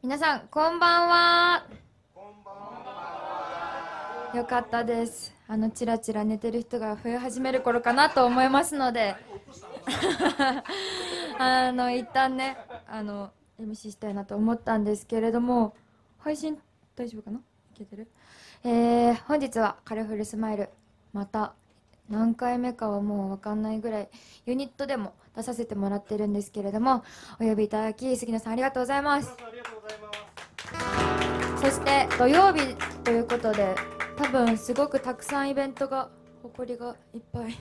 皆さんこんばんは。よかったです。チラチラ寝てる人が増え始める頃かなと思いますので一旦ねMC したいなと思ったんですけれども、配信大丈夫かな、いけてる？本日はカラフルスマイル、また何回目かはもう分かんないぐらいユニットでも出させてもらってるんですけれども、お呼びいただき杉野さんありがとうございます。そして土曜日ということで、多分すごくたくさんイベントが、埃がいっぱい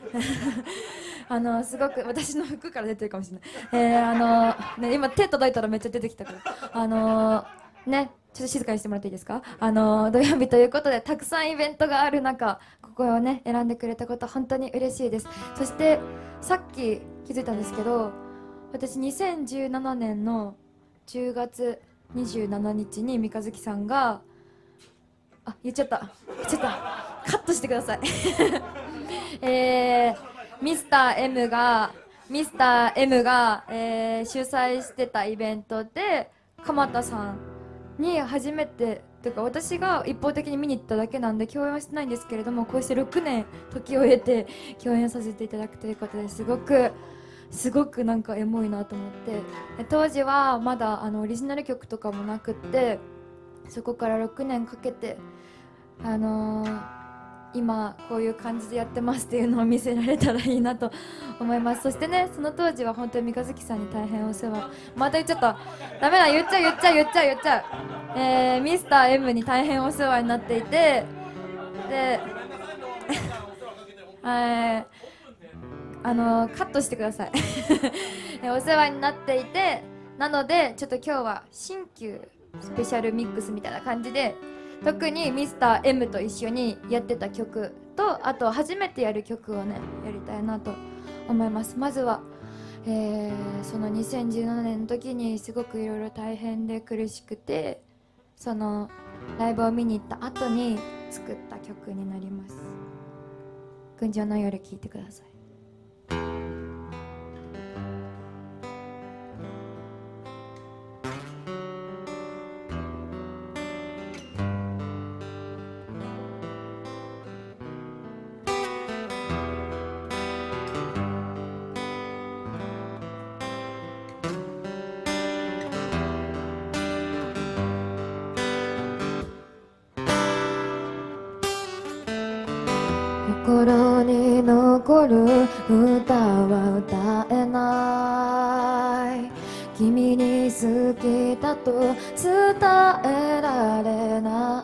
すごく私の服から出てるかもしれない、ね、今手届いたらめっちゃ出てきたからね、ちょっと静かにしてもらっていいですか。土曜日ということでたくさんイベントがある中、ここをね選んでくれたこと本当に嬉しいです。そしてさっき気づいたんですけど、私2017年の10月27日に三日月さんが言っちゃった、カットしてくださいミスター M が主催してたイベントで、鎌田さんに初めてというか、私が一方的に見に行っただけなんで共演はしてないんですけれども、こうして6年時を経て共演させていただくということで、すごくなんかエモいなと思って、当時はまだオリジナル曲とかもなくって、そこから6年かけて今こういう感じでやってますっていうのを見せられたらいいなと思います。そしてね、その当時は本当に三日月さんに大変お世話、また言っちゃった、ダメだ、言っちゃう、ミスター M に大変お世話になっていて、でカットしてくださいお世話になっていて、なのでちょっと今日は新旧スペシャルミックスみたいな感じで、特にミスター M と一緒にやってた曲と、あと初めてやる曲をねやりたいなと思います。まずは、その2017年の時にすごくいろいろ大変で苦しくて、そのライブを見に行った後に作った曲になります。群青の夜聴いてください。心に残る歌は歌えない、君に好きだと伝えられない、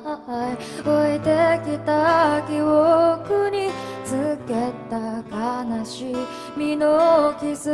置いてきた記憶につけた悲しみの傷、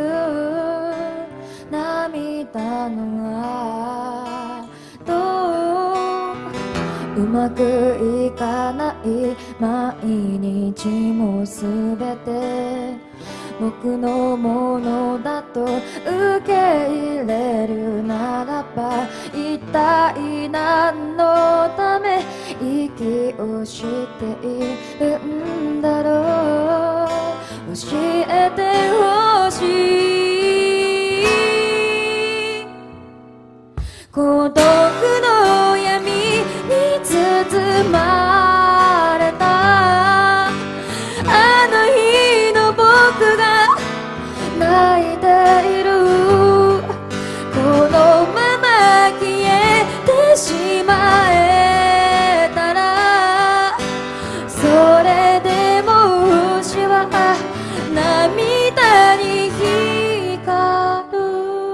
涙の跡、うまくいかない毎日もすべて僕のものだと受け入れるならば、一体何のため息をしているんだろう、教えてほしい。孤独の闇に包まれたあの日の僕が泣いている、このまま消えてしまえたら、それでも星は涙に光る。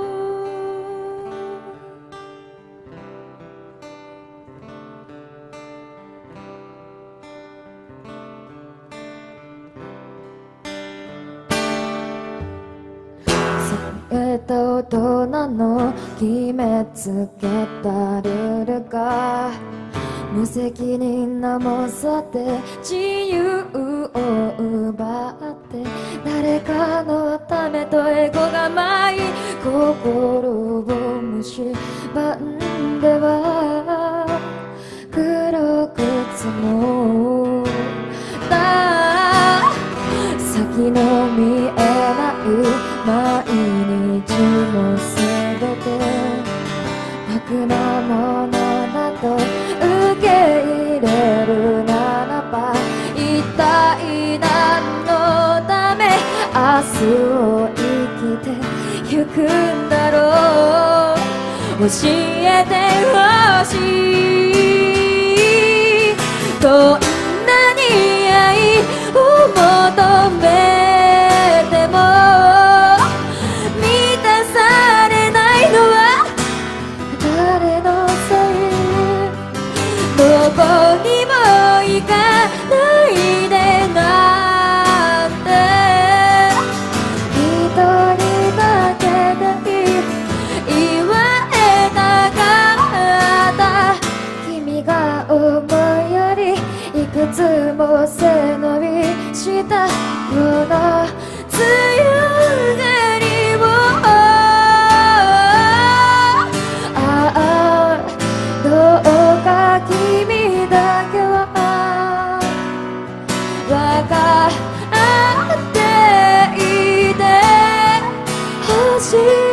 大人の決めつけたルールが無責任な猛者で自由を奪って、誰かのためとエゴが舞い心を蝕んでは黒く積もった先の見えない毎日もすべてのものだと受け入れるならば、一体何のため明日を生きてゆくんだろう。教えてほしい。どんなに愛を求めても満たされないのは誰のせい。どこにも行かないでなんて一人だけで言われたかった。君が思うよりいくつも背伸びしたこの強がりを、どうか君だけは分かっていてほしい。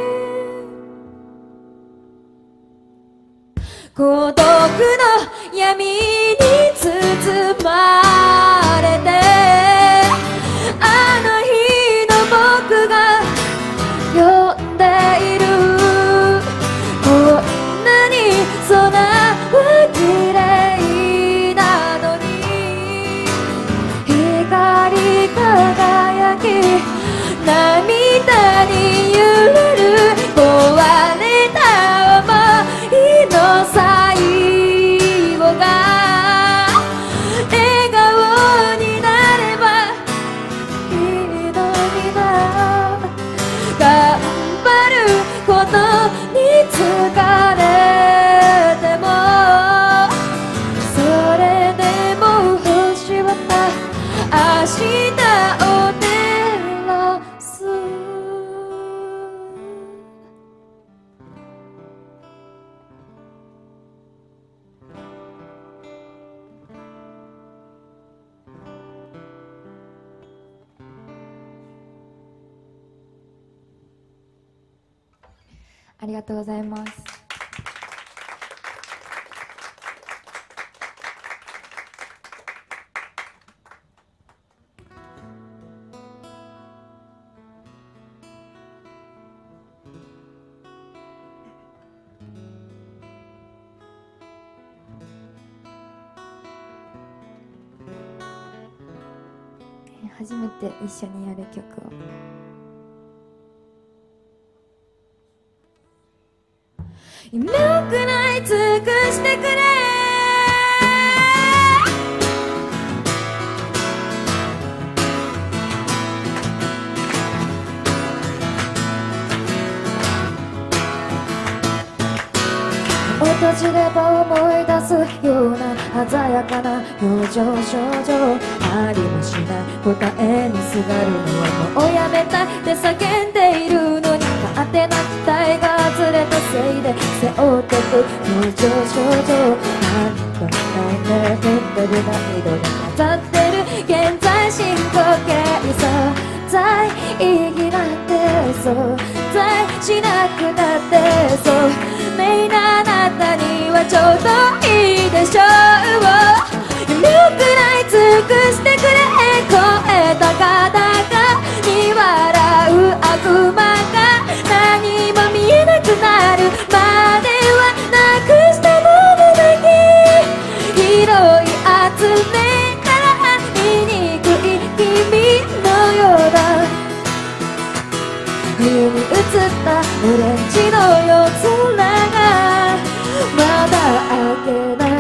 孤独の闇に包まれて、あの日の僕が呼んでいる。こんなに空は綺麗なのに、光り輝き涙に揺れる壊れた想いの最後が笑顔になればいいのにな。頑張ることに疲れても、それでも星は明日を照らす。ありがとうございます。初めて一緒にやる曲を。夢を食らい尽くしてくれ。訪れば思い出すような鮮やかな表情症状、ありもしない答えにすがるのはもうやめたいって叫んでいるのに、勝手な期待がずれたせいで背負ってく表情症状、何度もないねふってる涙で飾ってる現在進行形、存在意義なんて存在しなくなってそうメイなあなたにはちょうどいいでしょう。夢を食らい尽くしてくれ。声高々に笑う悪魔が何も見えなくなるまではなくしたものだけ拾い集めたら醜い君のようだ。冬に映ったオレンジの夜空がまだ明けない。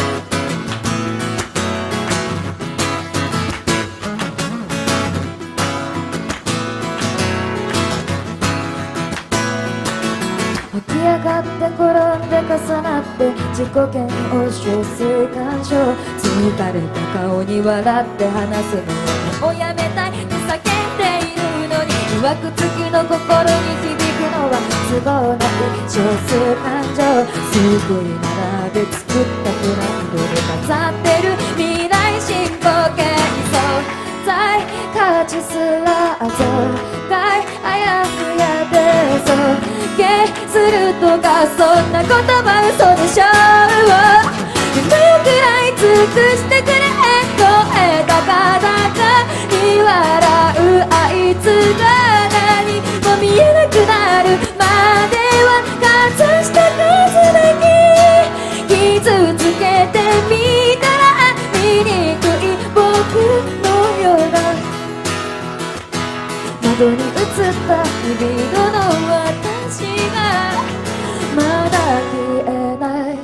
起き上がって転んで重なって自己嫌悪小数感傷、疲れた顔に笑って話すのをやめたいって叫んでいるのに、いわくつきの心に響くのは都合なく少数感情、救いならで作ったプランドで飾ってる未来進行形、存在価値すら存在あやふやでそうゲするとかそんな言葉嘘でしょう。夢くらい尽くしてくれ声高々に笑うあいつが何も見えなくなるまでは隠した数だけ傷つけてみたら醜い僕のような窓に映った日々の私がまだ消えない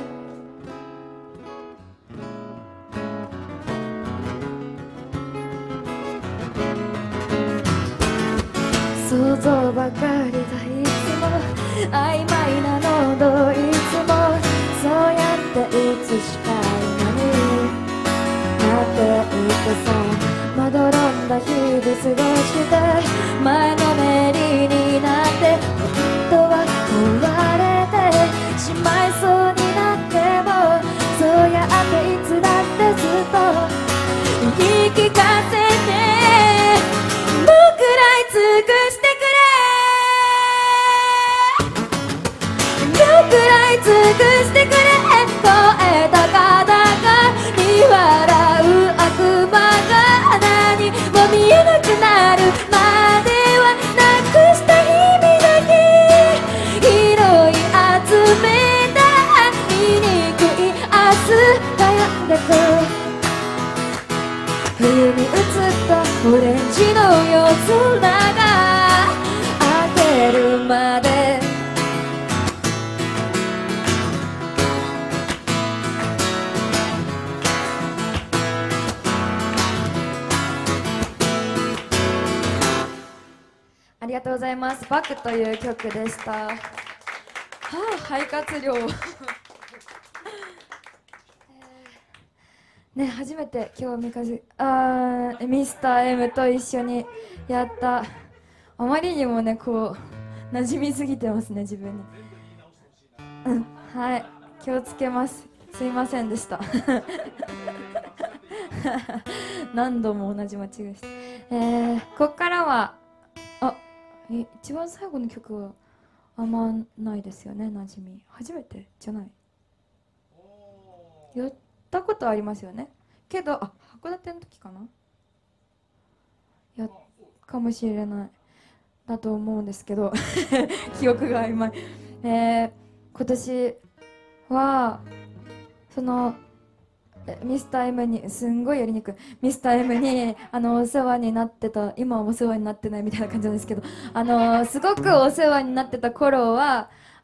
想像ばかりがいつも曖昧な喉いつもそうやっていつしか今になっていてさまどろんだ日々過ごして前のめりになって本当は壊れてしまいそうになってもそうやっていつだってずっと言い聞かせて僕らい尽くしてくれ僕らい尽くしてくれ声高々に笑う悪魔が何も見えなくなるまではなくした日々だけ拾い集めた醜い明日がやんでく冬に映ったオレンジの夜空が明けるまでありがとうございます。バックという曲でした。はあ、肺活量ね、初めて今日ミスター M と一緒にやったあまりにもねこう馴染みすぎてますね自分に。はい気をつけます。すいませんでした何度も同じ間違いして、こっからは一番最後の曲はあんまないですよね馴染み。初めてじゃないやったことありますよねけど函館の時かなかもしれないだと思うんですけど記憶が曖昧。今年はそのミスター M にすんごいやりにくいミスター M にお世話になってた今はお世話になってないみたいな感じなんですけどすごくお世話になってた頃は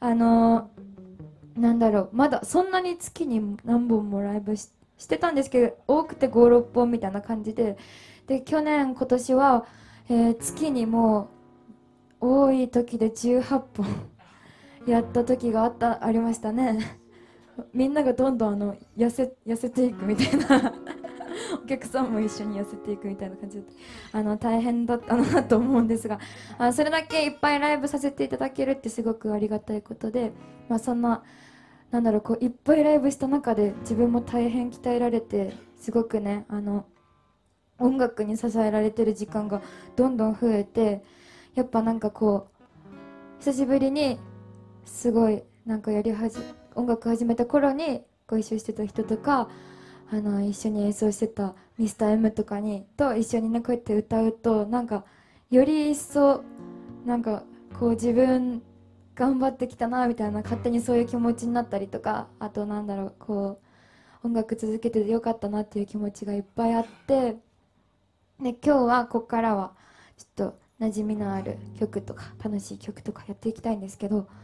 なんだろうまだそんなに月に何本もライブしてたんですけど多くて56本みたいな感じで去年今年は、月にも多い時で18本やった時がありましたね。みんながどんどん痩せていくみたいなお客さんも一緒に痩せていくみたいな感じで大変だったなと思うんですがそれだけいっぱいライブさせていただけるってすごくありがたいことで、そんななんだろうこういっぱいライブした中で自分も大変鍛えられてすごくね音楽に支えられてる時間がどんどん増えてやっぱなんかこう久しぶりにすごいなんか音楽始めた頃にご一緒してた人とか一緒に演奏してたミスター M とかと一緒にねこうやって歌うとなんかより一層なんかこう自分頑張ってきたなみたいな勝手にそういう気持ちになったりとかあとなんだろうこう音楽続けててよかったなっていう気持ちがいっぱいあってで今日はここからはちょっと馴染みのある曲とか楽しい曲とかやっていきたいんですけど、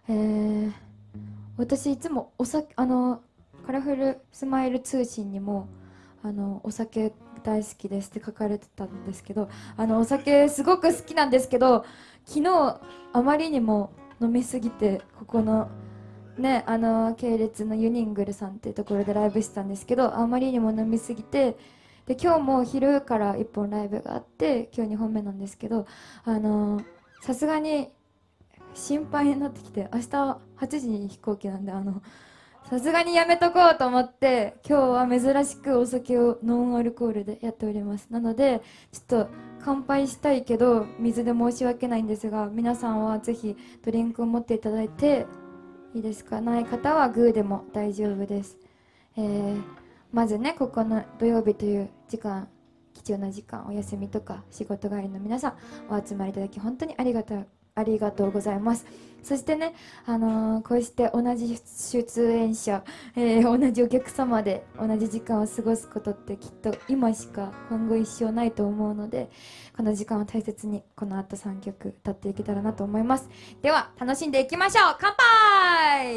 私いつもカラフルスマイル通信にもお酒大好きですって書かれてたんですけどお酒すごく好きなんですけど昨日あまりにも飲みすぎてここのね系列のユニングルさんっていうところでライブしてたんですけどあまりにも飲みすぎてで今日も昼から1本ライブがあって今日2本目なんですけどさすがに心配になってきて明日8時に飛行機なんでさすがにやめとこうと思って今日は珍しくお酒をノンアルコールでやっております。なのでちょっと乾杯したいけど水で申し訳ないんですが、皆さんはぜひドリンクを持っていただいていいですか。ない方はグーでも大丈夫です。まずね、ここの土曜日という時間、貴重な時間、お休みとか仕事帰りの皆さんお集まりいただき本当にありがとうございます。そしてね、こうして同じ出演者、同じお客様で同じ時間を過ごすことってきっと今しか今後一生ないと思うので、この時間を大切にこの後3曲歌っていけたらなと思います。では楽しんでいきましょう。乾杯。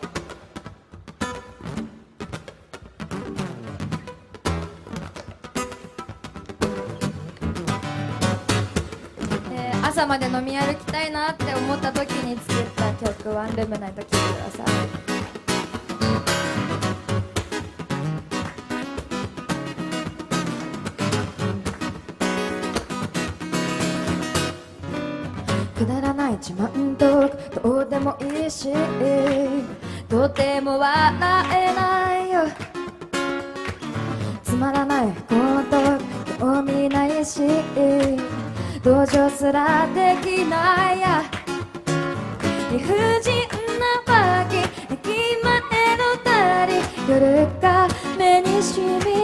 朝まで飲み歩きたいなって思った時に作った曲、ワンルームナイト聴いてください。くだらない自慢とどうでもいいし、とても笑えないよ。つまらないこと興味ないし、同情すらできないや。理不尽なわけ駅前のたり、夜が目にしみる。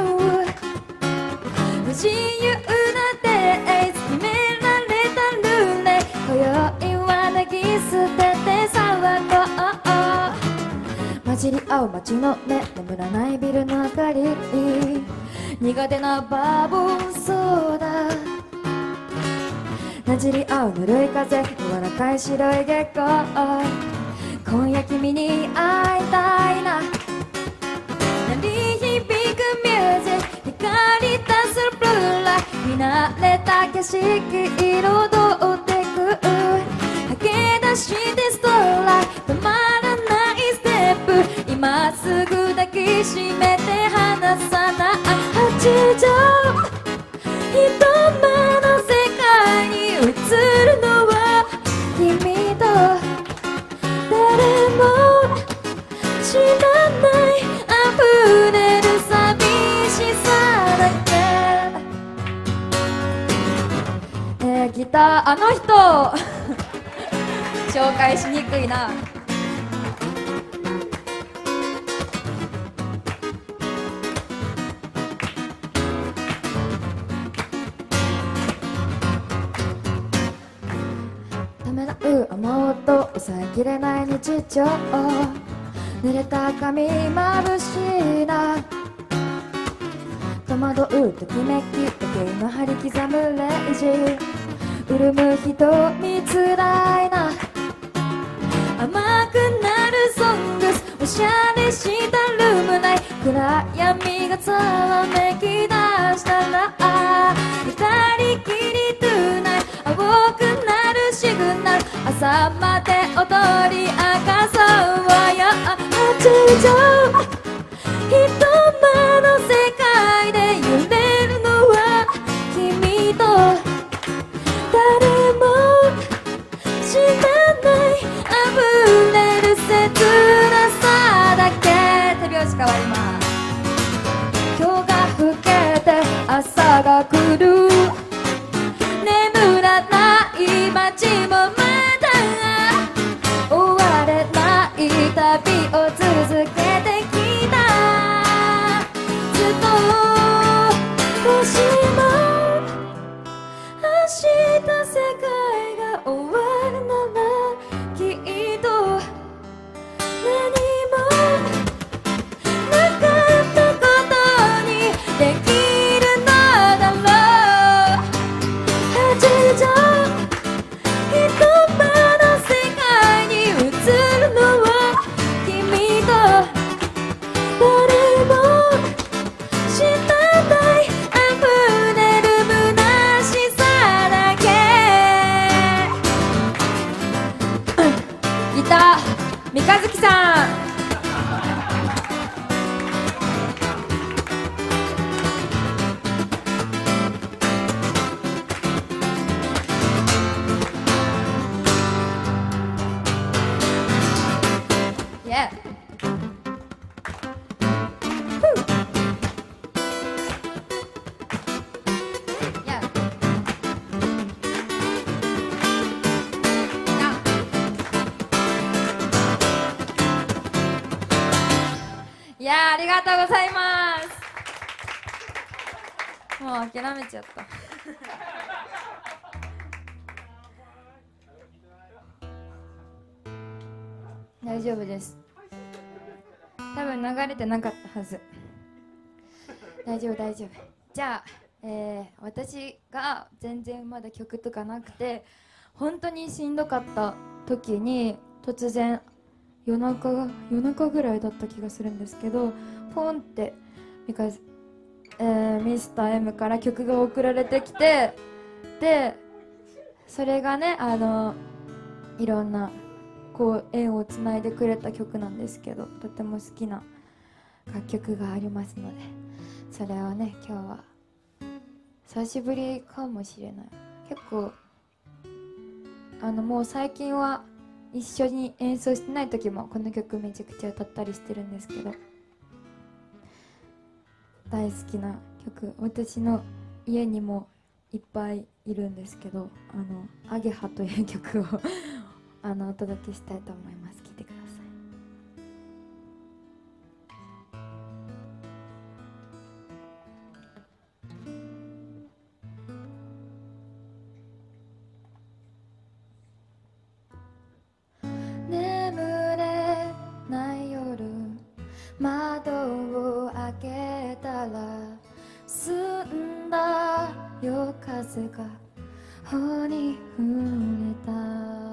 不自由なデイズ決められたルーレ、今宵は脱ぎ捨てて騒ごう。混じり合う街の目、眠らないビルの明かり、苦手なバーボンソーダ、なじり合うぬるい風、柔らかい白い月光、今夜君に会いたいな。鳴り響くミュージック、光り出すブルーライト、見慣れた景色彩ってく。駆け出してストライク、止まらないステップ、今すぐ抱きしめて離さない。八畳一間の世界に映るのは君と、誰も知らない溢れる寂しさだけ。ギターあの人紹介しにくいな。思うと抑えきれない日常、濡れた髪眩しいな。戸惑うときめき、時計の張り刻む0時、潤む瞳つらいな。甘くなるソングス、おしゃれしたルーム内、暗闇がざわめき出したら、二人きりトゥーナイト、青くなるシグナル、朝まで踊り明かそうよ。八畳一間の世界で揺れるのは君と、誰も知らない溢れる切なさだけ。手拍子変わります。今日が更けて朝が来る、眠らない街もまだ終われない旅を続けてきた。ずっともしも明日世界が終わるなら、きっと何もなかったことにできるのだろう。八畳一間の世界に映るのは君と、誰も知らない溢れる虚しさだけ。ギター三日月さん。Yeah. Yeah. がとうございます。もう諦めちゃった。大丈夫です。多分流れてなかったはず。大丈夫大丈夫。じゃあ、私が全然まだ曲とかなくて本当にしんどかった時に突然夜中ぐらいだった気がするんですけど、ポンってミスター M から曲が送られてきて、でそれがねいろんなこう縁をつないでくれた曲なんですけど、とても好きな楽曲がありますので、それをね今日は久しぶりかもしれない。結構もう最近は一緒に演奏してない時もこの曲めちゃくちゃ歌ったりしてるんですけど、大好きな曲、私の家にもいっぱいいるんですけど、アゲハという曲をお届けしたいと思います。聴いてください。眠れない夜、窓を開けたら澄んだ夜風が頬に触れた。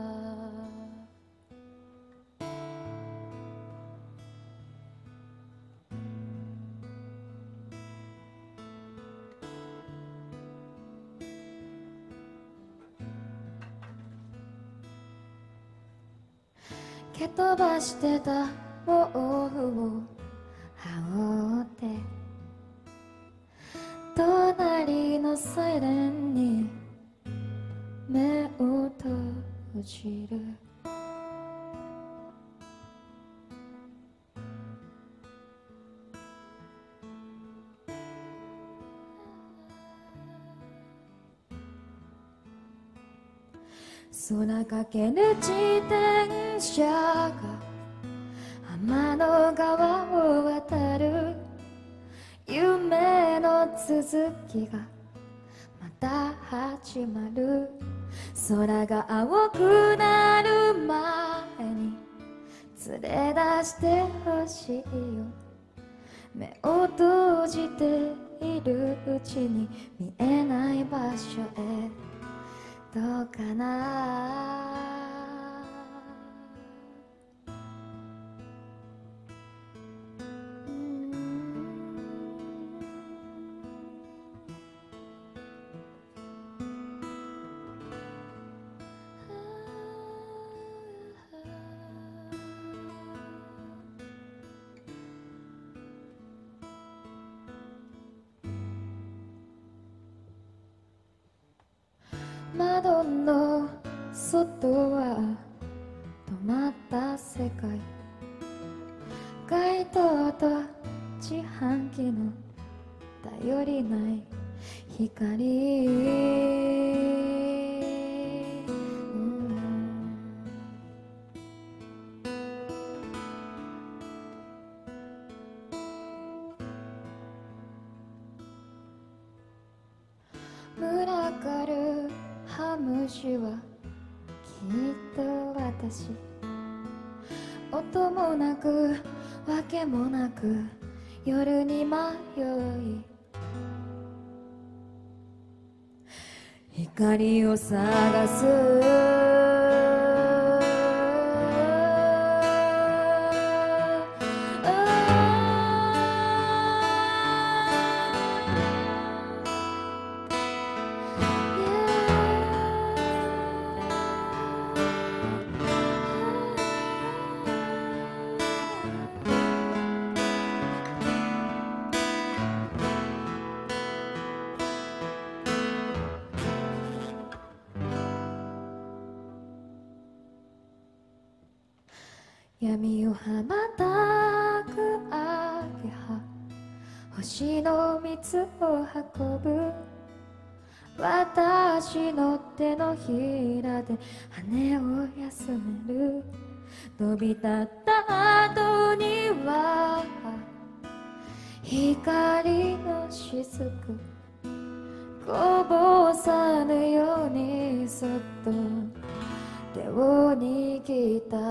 蹴飛ばしてた毛布を羽織って隣のサイレンに目を閉じる。空かける自転車が天の川を渡る。夢の続きがまた始まる。空が青くなる前に連れ出してほしいよ。目を閉じているうちに見えない場所へどうかな。窓の外は止まった世界。街灯と自販機の頼りない光、群がるハムシはきっと私。音もなくわけもなく夜に迷い光を探す。闇を羽ばたくアゲハ、星の蜜を運ぶ。私の手のひらで羽を休める。飛び立った後には光の雫こぼさぬようにそっと手を握った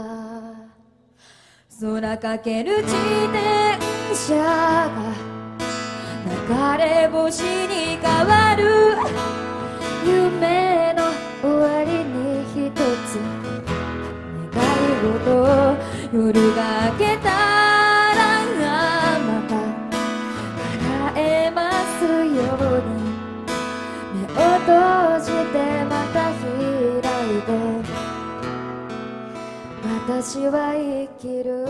空かける自転車が流れ星に変わる夢の終わりに一つ願い事夜が明けたらまた叶えますように目を閉じてまた開いて私は生きる、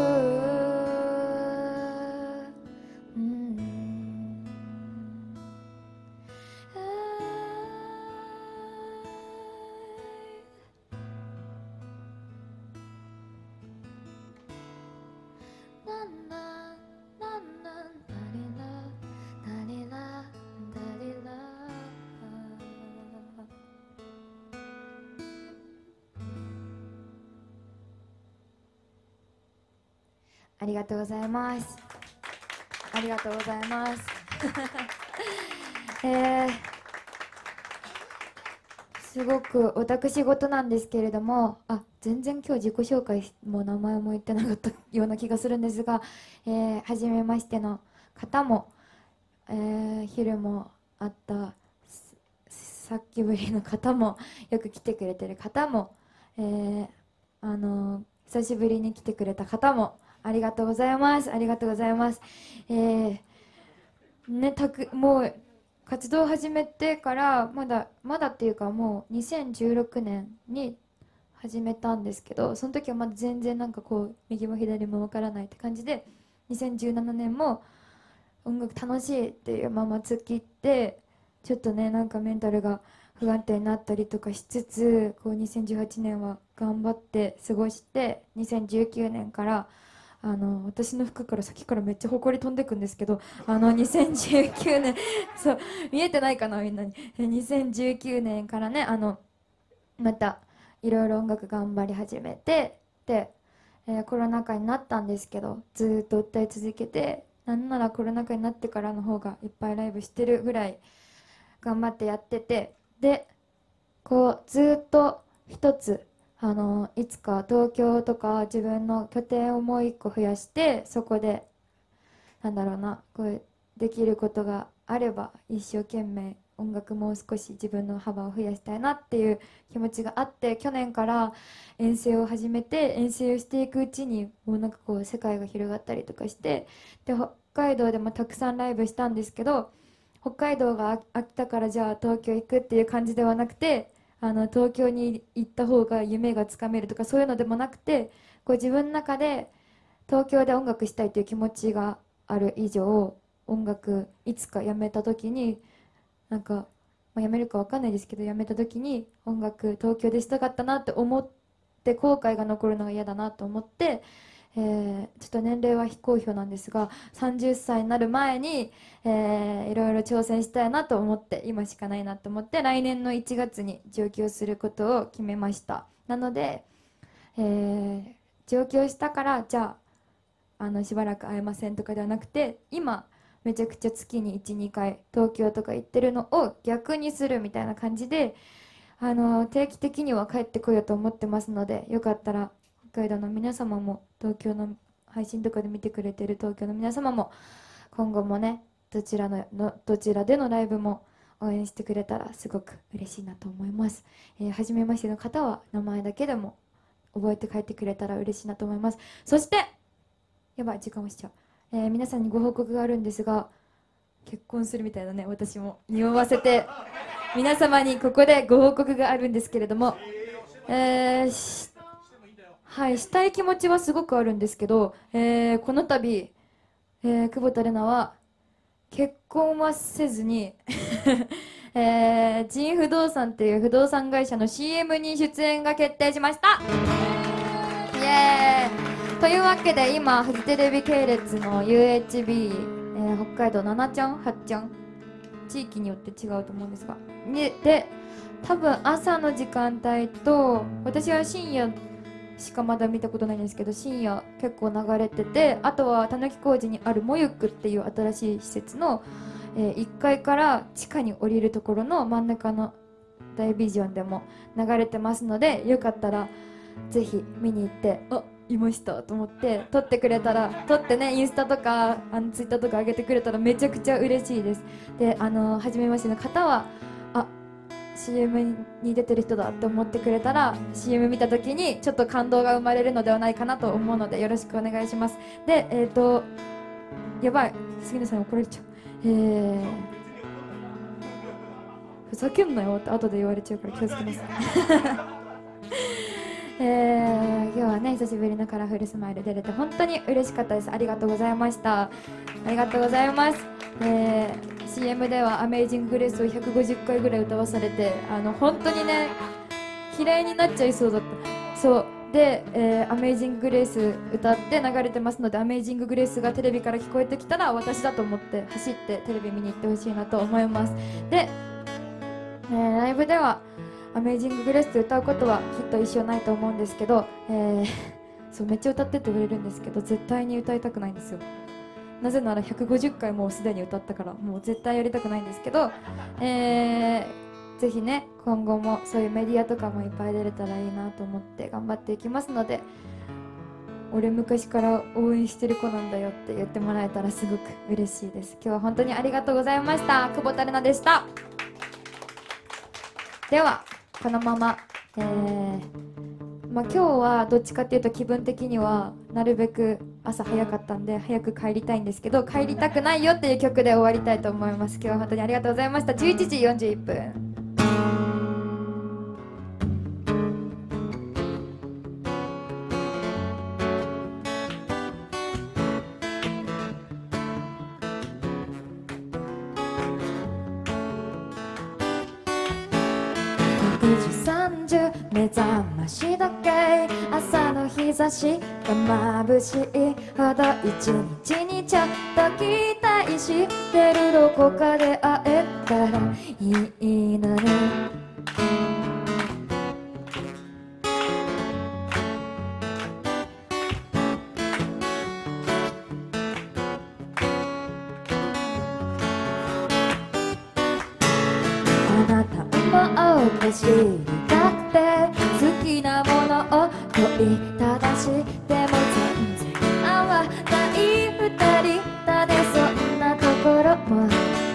ありがとうございます。ありがとうございます。すごく私事なんですけれども、全然今日自己紹介も名前も言ってなかったような気がするんですが、初めましての方も、昼もあったさっきぶりの方もよく来てくれてる方も、久しぶりに来てくれた方もありがとうございます。ありがとうございます。もう活動を始めてからまだっていうかもう2016年に始めたんですけど、その時はまだ全然なんかこう右も左もわからないって感じで、2017年も音楽楽しいっていうまま突っ切って、ちょっとねなんかメンタルが不安定になったりとかしつつ、こう2018年は頑張って過ごして、2019年から私の服から先からめっちゃほこり飛んでくんですけど、2019年そう見えてないかなみんなに。2019年からねまたいろいろ音楽頑張り始めて、で、コロナ禍になったんですけどずーっと歌い続けて、なんならコロナ禍になってからの方がいっぱいライブしてるぐらい頑張ってやってて、でこうずーっと一ついつか東京とか自分の拠点をもう一個増やして、そこでなんだろうな、こうできることがあれば一生懸命音楽もう少し自分の幅を増やしたいなっていう気持ちがあって、去年から遠征を始めて、遠征をしていくうちにもうなんかこう世界が広がったりとかして、で北海道でもたくさんライブしたんですけど、北海道が飽きたからじゃあ東京行くっていう感じではなくて、東京に行った方が夢がつかめるとかそういうのでもなくて、こう自分の中で東京で音楽したいという気持ちがある以上、音楽いつか辞めた時になんか、辞めるか分かんないですけど、辞めた時に音楽東京でしたかったなって思って、後悔が残るのが嫌だなと思って、ちょっと年齢は非公表なんですが30歳になる前に、いろいろ挑戦したいなと思って、今しかないなと思って来年の1月に上京することを決めました。なので、上京したからじゃあしばらく会えませんとかではなくて、今めちゃくちゃ月に 1,2 回東京とか行ってるのを逆にするみたいな感じで、定期的には帰ってこようと思ってますので、よかったら北海道の皆様も東京の配信とかで見てくれてる東京の皆様も今後もねどちらでのライブも応援してくれたらすごく嬉しいなと思います。初めましての方は名前だけでも覚えて帰ってくれたら嬉しいなと思います。そしてやばい時間押しちゃう、皆さんにご報告があるんですが、結婚するみたいなね、私も匂わせて皆様にここでご報告があるんですけれども、はい、したい気持ちはすごくあるんですけど、この度、久保田玲奈は結婚はせずにジン不動産っていう不動産会社の CM に出演が決定しました。イエーイというわけで今フジテレビ系列の UHB、北海道7ちゃん8ちゃん地域によって違うと思うんですが、で多分朝の時間帯と私は深夜しかまだ見たことないんですけど、深夜結構流れてて、あとはたぬき工事にあるもゆくっていう新しい施設の、1階から地下に降りるところの真ん中の大ビジョンでも流れてますので、よかったらぜひ見に行って、あ、いましたと思って撮ってくれたら、撮ってね、インスタとかツイッターとか上げてくれたらめちゃくちゃ嬉しいです。で、初めましての方は、あ、CM に出てる人だって思ってくれたら、 CM 見た時にちょっと感動が生まれるのではないかなと思うので、よろしくお願いします。で、やばい、杉野さんに怒られちゃう。ふざけんなよって後で言われちゃうから気をつけます。今日はね、久しぶりのカラフルスマイル出れて本当に嬉しかったです。ありがとうございました。ありがとうございます。CM ではアメイジンググレースを150回ぐらい歌わされて、本当にね、嫌いになっちゃいそうだった。そうで、アメイジンググレース歌って流れてますので、アメイジンググレースがテレビから聞こえてきたら私だと思って走ってテレビ見に行ってほしいなと思います。で、ライブではアメイジンググレースで歌うことはきっと一生ないと思うんですけど、そうめっちゃ歌ってって言われるんですけど、絶対に歌いたくないんですよ。なぜなら150回もうすでに歌ったから、もう絶対やりたくないんですけど、ぜひね、今後もそういうメディアとかもいっぱい出れたらいいなと思って頑張っていきますので、俺昔から応援してる子なんだよって言ってもらえたらすごく嬉しいです。今日は本当にありがとうございました。久保田玲奈でした。ではこのまま、今日はどっちかっていうと気分的にはなるべく朝早かったんで早く帰りたいんですけど、帰りたくないよっていう曲で終わりたいと思います。今日は本当にありがとうございました。11時41分。6時30目覚まし時計、朝の日差しが眩しいほど一日にちょっと期待してる、どこかで会えたらいいのに。あなたもう知りたくて、好きなものを問いただしても全然合わない二人だね。そんなところも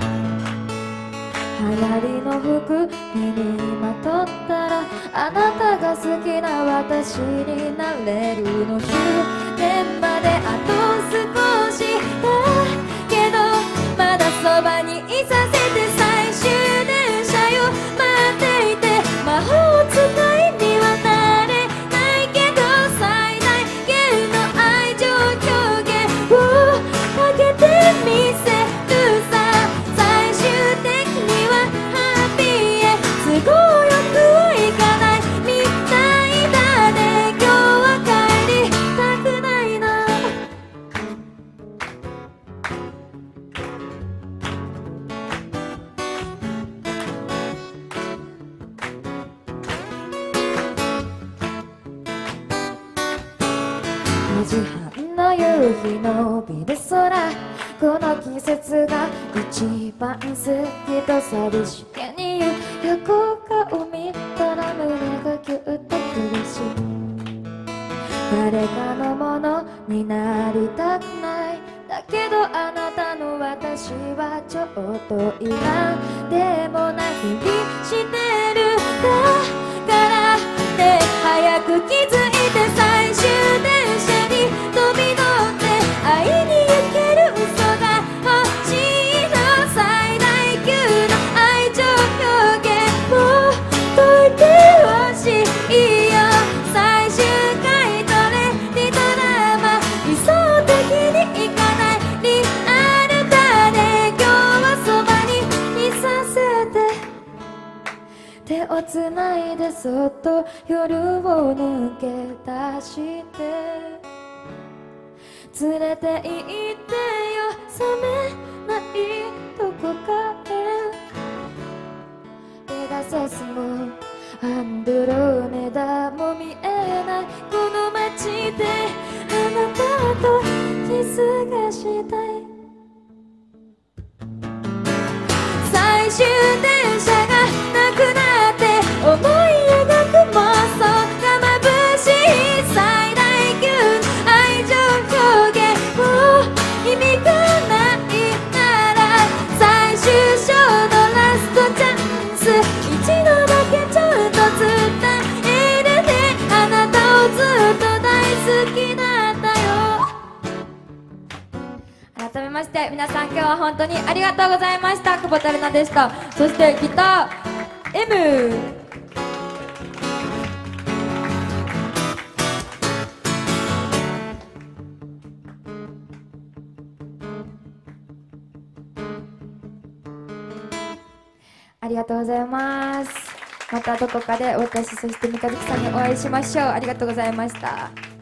流行りの服身にまとったら、あなたが好きな私になれるの。終電まであと少しだけど、まだそばにいさせて、最終電車よ待っていて。魔法使いにはなれないけど、最大限の愛情表現をかけてみせるさ。最終的にはハッピーへ都合よくはいかないみたいだね。今日は帰りたくないな。4時半の夕日のビル空、この季節が一番好きと寂しげに言う横顔見たら胸がキュッと苦しい。誰かのものになりたくない、だけどあなたの私はちょっといらんでもないふりしてるだからって早く気づいて、最終電車に飛び乗って会いに行ける嘘が欲しいの。最大級の愛情表現を解いてほしいよ。最終回トレンディドラマ、理想的にいかないリアルだね。今日はそばにいさせて、手をつないでそっと夜を抜け出して連れて行ってよ、冷めないどこかへ。ペガサスもハンドル値段も見えないこの街であなたとキスがしたい最終電車がなくなって思い描く妄想が眩しい最大級愛情表現もう意味がないなら最終章のラストチャンス一度だけちゃんと伝えるねあなたをずっと大好きなんだよ改めまして皆さん今日は本当にありがとうございました久保田玲奈でしたそしてギター Mありがとうございますまたどこかで私そして三日月さんにお会いしましょうありがとうございました